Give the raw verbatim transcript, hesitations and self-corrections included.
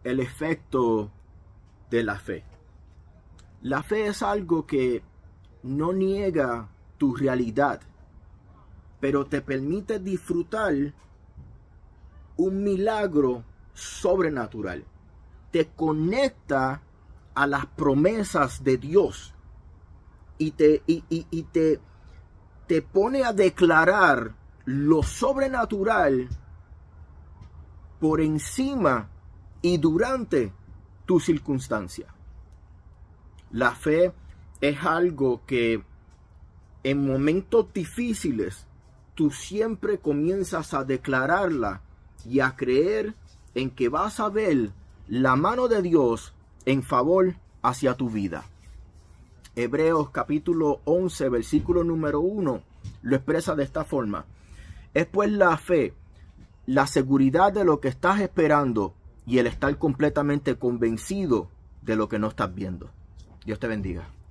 el efecto de la fe. La fe es algo que no niega tu realidad, pero te permite disfrutar un milagro sobrenatural. Te conecta a las promesas de Dios y te, y, y, y te, te pone a declarar lo sobrenatural por encima y durante tu circunstancia. La fe es algo que en momentos difíciles tú siempre comienzas a declararla y a creer en que vas a ver la mano de Dios en favor hacia tu vida. Hebreos capítulo once, versículo número uno, lo expresa de esta forma. Es pues la fe, la seguridad de lo que estás esperando y el estar completamente convencido de lo que no estás viendo. Dios te bendiga.